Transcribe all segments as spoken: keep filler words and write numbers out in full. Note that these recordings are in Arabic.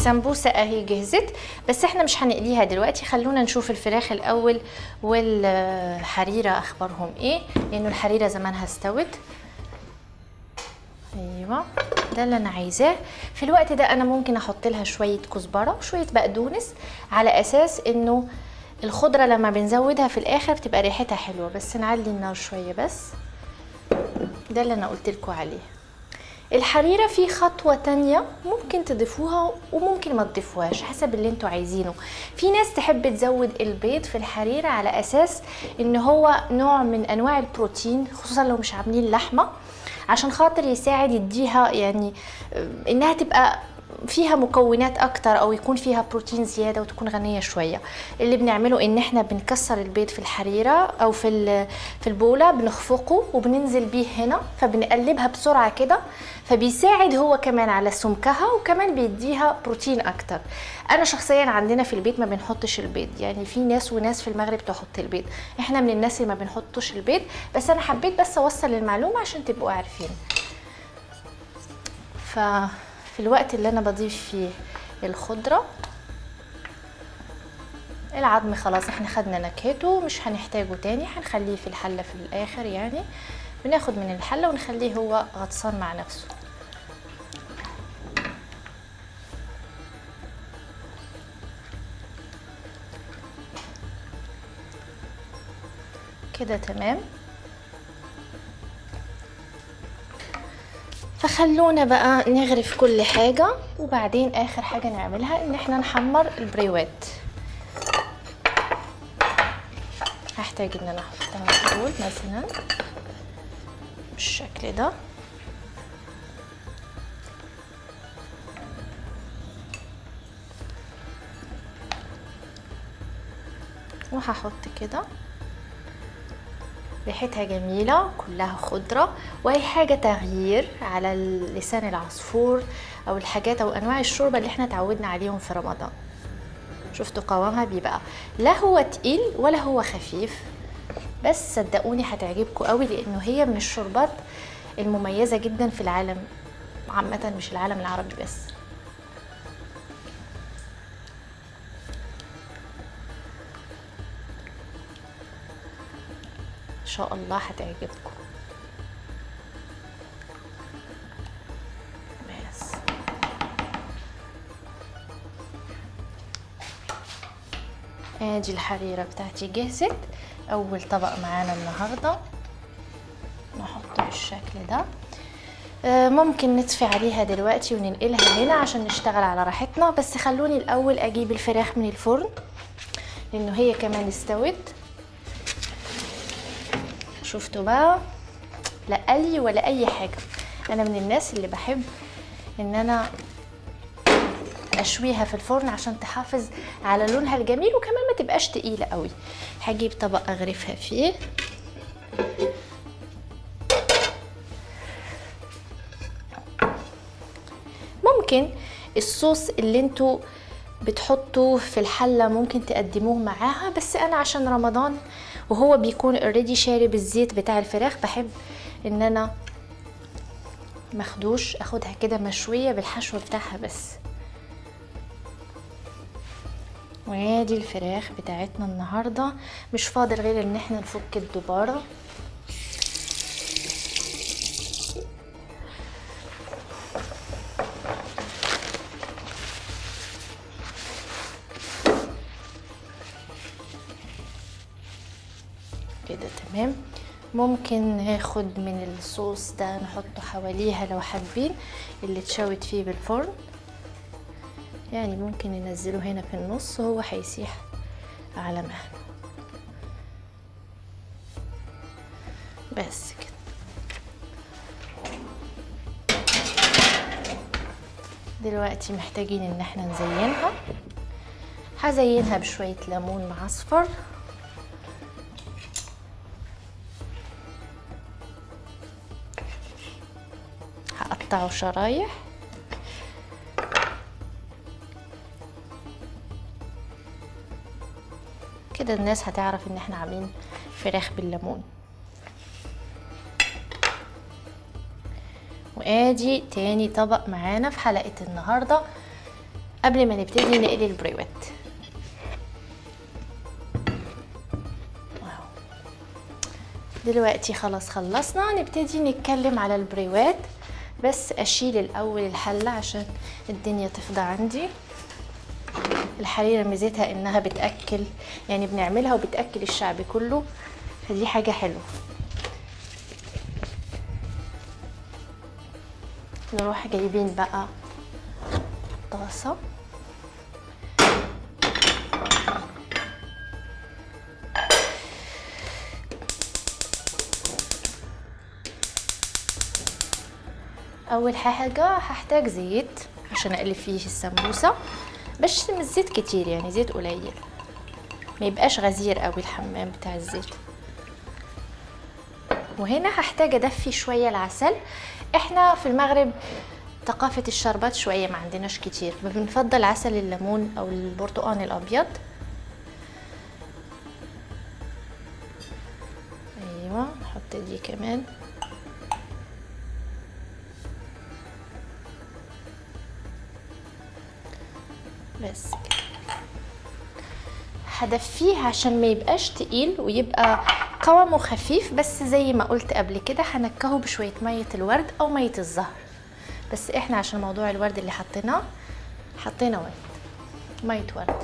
السمبوسه اهي جهزت، بس احنا مش هنقليها دلوقتي. خلونا نشوف الفراخ الاول والحريره اخبارهم ايه، لانه الحريره زمانها استوت. ايوه ده اللي انا عايزاه. في الوقت ده انا ممكن احط لها شويه كزبره وشويه بقدونس، على اساس انه الخضره لما بنزودها في الاخر بتبقى ريحتها حلوه. بس نعلي النار شويه بس. ده اللي انا قلت لكم عليه. الحريره في خطوه تانية ممكن تضيفوها وممكن ما تضيفوهاش حسب اللي انتوا عايزينه. في ناس تحب تزود البيض في الحريره على اساس ان هو نوع من انواع البروتين، خصوصا لو مش عاملين لحمه، عشان خاطر يساعد يديها يعني انها تبقى فيها مكونات اكتر او يكون فيها بروتين زياده وتكون غنيه شويه. اللي بنعمله ان احنا بنكسر البيض في الحريره او في في البوله، بنخفقه وبننزل بيه هنا، فبنقلبها بسرعه كده، فبيساعد هو كمان على سمكها وكمان بيديها بروتين اكتر. انا شخصيا عندنا في البيت ما بنحطش البيض، يعني في ناس وناس في المغرب تحط البيض، احنا من الناس اللي ما بنحطش البيض. بس انا حبيت بس اوصل المعلومه عشان تبقوا عارفين. ف في الوقت اللي انا بضيف فيه الخضره، العظم خلاص احنا خدنا نكهته مش هنحتاجه تاني، هنخليه في الحله في الاخر. يعني بناخد من الحله ونخليه هو غطسان مع نفسه كده تمام. فخلونا بقى نغرف كل حاجة، وبعدين اخر حاجة نعملها ان احنا نحمر البريوات. هحتاج ان انا احطها دول مثلا بالشكل ده، وهحط كده. ريحتها جميلة كلها خضرة، وهي حاجة تغيير على لسان العصفور او الحاجات او انواع الشوربة اللي احنا تعودنا عليهم في رمضان. شفتوا قوامها بيبقى لا هو تقيل ولا هو خفيف، بس صدقوني هتعجبكم قوي، لانه هي من الشوربات المميزة جدا في العالم عامة، مش العالم العربي بس. ان شاء الله هتعجبكم. بس ادي الحريرة بتاعتي جهزت. اول طبق معانا النهاردة نحطه بالشكل ده. ممكن نطفي عليها دلوقتي وننقلها هنا عشان نشتغل على راحتنا، بس خلوني الاول اجيب الفراخ من الفرن لانه هي كمان استوت. شفتوا بقى، لا قلي ولا اي حاجه. انا من الناس اللي بحب ان انا اشويها في الفرن عشان تحافظ على لونها الجميل وكمان ما تبقاش تقيله قوي. هجيب طبق اغرفها فيه. ممكن الصوص اللي انتوا بتحطوه في الحله ممكن تقدموه معاها، بس انا عشان رمضان وهو بيكون اوريدي شارب الزيت بتاع الفراخ، بحب ان انا ماخدوش، اخدها كده مشويه بالحشو بتاعها بس. وادي الفراخ بتاعتنا النهارده، مش فاضل غير ان احنا نفك الدباره. كده تمام. ممكن ناخد من الصوص ده نحطه حواليها لو حابين، اللي اتشوت فيه بالفرن. يعني ممكن ننزله هنا في النص وهو هيسيح على مهله بس كده. دلوقتي محتاجين ان احنا نزينها. هزينها بشوية ليمون معصفر، هقطعه شرايح كده. الناس هتعرف ان احنا عاملين فراخ بالليمون. وادي تاني طبق معانا في حلقة النهاردة. قبل ما نبتدي نقلي البريوات. دلوقتي خلاص خلصنا، نبتدي نتكلم على البريوات. بس اشيل الاول الحله عشان الدنيا تفضى عندي. الحريره ميزتها انها بتاكل، يعني بنعملها وبتاكل الشعب كله، فدي حاجه حلوه. نروح جايبين بقى طاسه، اول حاجه هحتاج زيت عشان اقلب فيه السمبوسه، بس مش زيت كتير، يعني زيت قليل، ما يبقاش غزير قوي الحمام بتاع الزيت. وهنا هحتاج ادفي شويه العسل. احنا في المغرب ثقافه الشربات شويه ما عندناش كتير، بنفضل عسل الليمون او البرتقال الابيض. ايوه نحط دي كمان. بس هدفيه عشان ما يبقاش تقيل ويبقى قوامه خفيف. بس زي ما قلت قبل كده هنكهه بشويه ميه الورد او ميه الزهر، بس احنا عشان موضوع الورد اللي حطيناه حطينا ورد، ميه ورد.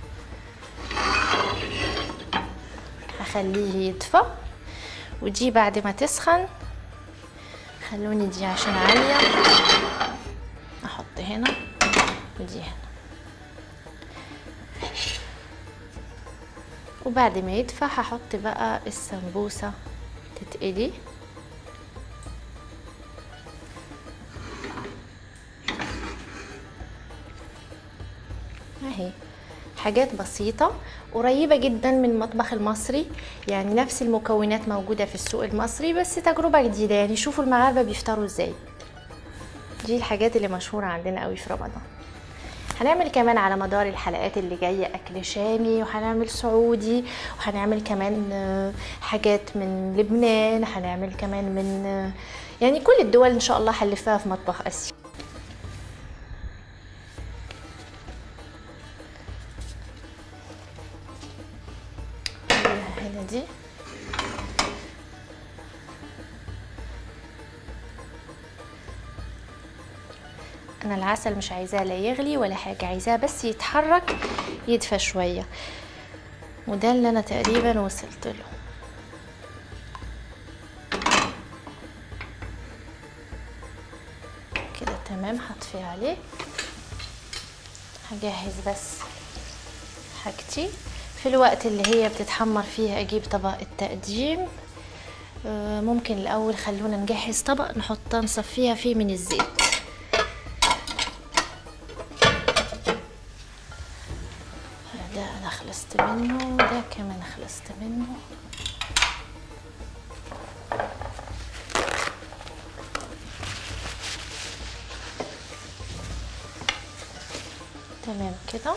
هخليه يدفى، ودي بعد ما تسخن خلوني دي عشان عاليه احط هنا ودي هنا. وبعد ما يدفى هحط بقى السمبوسه تتقلي. اهي حاجات بسيطه قريبه جدا من المطبخ المصري، يعني نفس المكونات موجوده في السوق المصري، بس تجربه جديده. يعني شوفوا المغاربه بيفطروا ازاي. دي الحاجات اللي مشهوره عندنا قوي في رمضان. هنعمل كمان على مدار الحلقات اللي جايه اكل شامي، وهنعمل سعودي، وهنعمل كمان حاجات من لبنان، هنعمل كمان من يعني كل الدول ان شاء الله هنلفها في مطبخ اسيا. هنا دي انا العسل مش عايزاه لا يغلي ولا حاجه، عايزاه بس يتحرك يدفى شويه، وده اللي انا تقريبا وصلت له. كده تمام. هطفي عليه، هجهز بس حاجتي في الوقت اللي هي بتتحمر فيها. اجيب طبق التقديم. ممكن الاول خلونا نجهز طبق نحطها نصفيها فيه من الزيت. ده انا خلصت منه، ده كمان خلصت منه. تمام كده.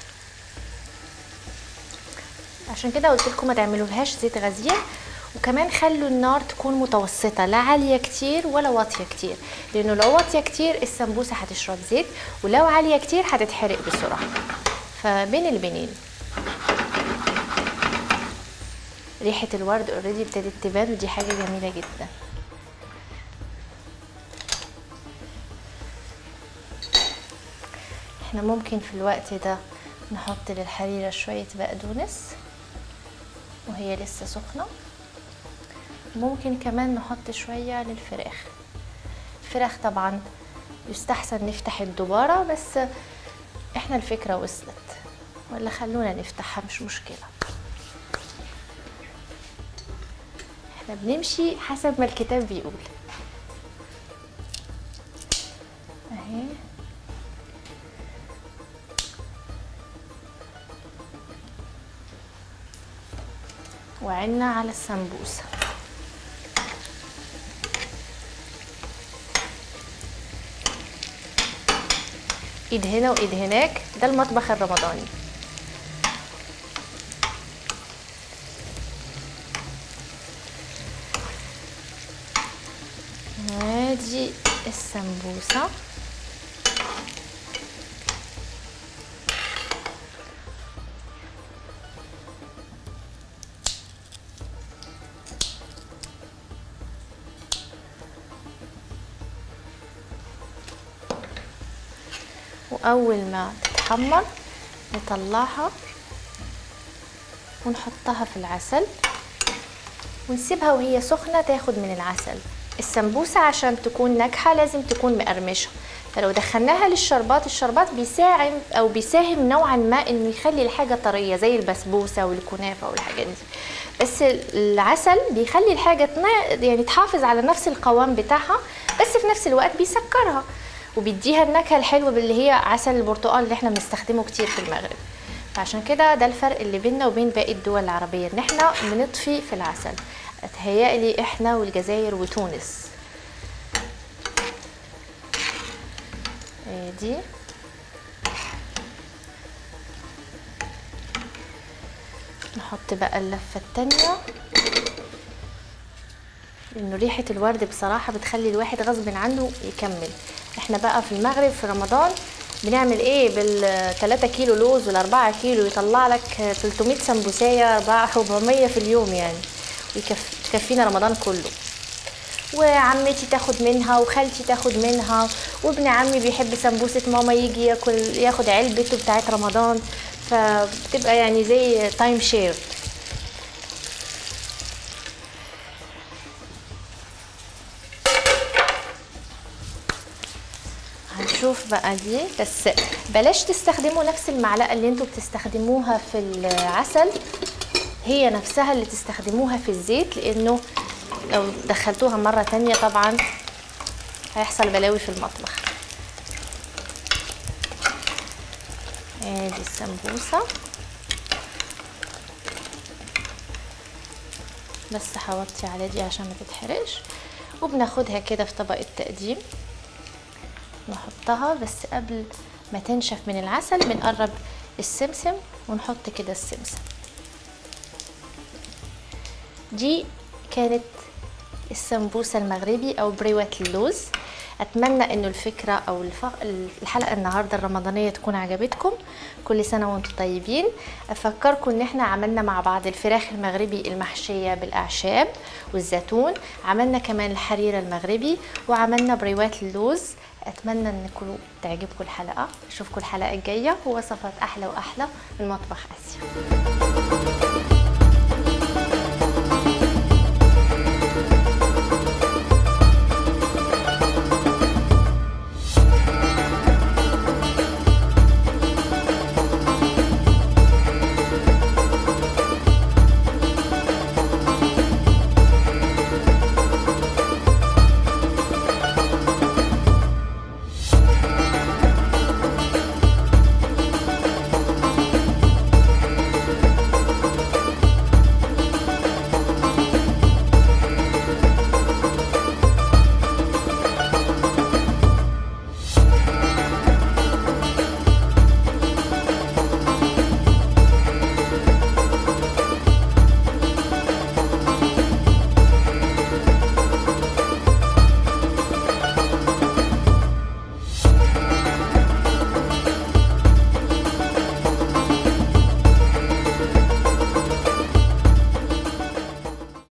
عشان كده قلت لكم ما تعملولهاش زيت غزير، وكمان خلوا النار تكون متوسطه، لا عاليه كتير ولا واطيه كتير، لانه لو واطيه كتير السمبوسه هتشرب زيت، ولو عاليه كتير هتتحرق بسرعه. فبين البنين. ريحه الورد اوريدي ابتدت تبان، ودي حاجه جميله جدا. احنا ممكن في الوقت ده نحط للحريره شويه بقدونس وهي لسه سخنه. ممكن كمان نحط شويه للفراخ. الفراخ طبعا يستحسن نفتح الدباره، بس احنا الفكره وصلت، ولا خلونا نفتحها مش مشكله. احنا بنمشي حسب ما الكتاب بيقول. اهي وعنا على السمبوسه. ايد هنا وايد هناك، ده المطبخ الرمضاني. ادي السمبوسه. واول ما تتحمر نطلعها ونحطها في العسل ونسيبها وهي سخنة تاخد من العسل. السمبوسة عشان تكون ناجحة لازم تكون مقرمشة، فلو دخلناها للشربات الشربات بيساعد او بيساهم نوعا ما انه يخلي الحاجة طرية زي البسبوسة والكنافة والحاجات دي، بس العسل بيخلي الحاجة يعني تحافظ على نفس القوام بتاعها بس في نفس الوقت بيسكرها وبيديها النكهة الحلوة اللي هي عسل البرتقال اللي احنا بنستخدمه كتير في المغرب. فعشان كده ده الفرق اللي بيننا وبين باقي الدول العربية، ان احنا بنطفي في العسل. اتهيألي احنا والجزائر وتونس. دي نحط بقى اللفة التانية، لانه ريحة الورد بصراحة بتخلي الواحد غصب عنه يكمل. احنا بقى في المغرب في رمضان بنعمل ايه بالثلاثة كيلو لوز والاربعة كيلو يطلع لك تلتمية سمبوسية أربعمية في اليوم يعني، ويكفينا رمضان كله. وعمتي تاخد منها وخالتي تاخد منها وابن عمي بيحب سمبوسة ماما يجي ياكل ياخد علبته بتاعت رمضان، فبتبقى يعني زي تايم شير. هنشوف بقى دي، بس بلاش تستخدموا نفس المعلقة اللي انتوا بتستخدموها في العسل هي نفسها اللي تستخدموها في الزيت، لانه لو دخلتوها مرة تانية طبعا هيحصل بلاوي في المطبخ. ادي السمبوسة بس هوطي على دي عشان ما تتحرقش، وبناخدها كده في طبق التقديم نحطها. بس قبل ما تنشف من العسل بنقرب السمسم ونحط كده السمسم. دي كانت السمبوسة المغربي او بريوات اللوز. اتمنى انه الفكرة او الحلقة النهاردة الرمضانية تكون عجبتكم. كل سنة وانتم طيبين. افكركم ان احنا عملنا مع بعض الفراخ المغربي المحشية بالاعشاب والزيتون، عملنا كمان الحريرة المغربي، وعملنا بريوات اللوز. اتمنى انكم تعجبكم الحلقة. اشوفكم الحلقة الجاية ووصفات احلى واحلى من مطبخ اسيا.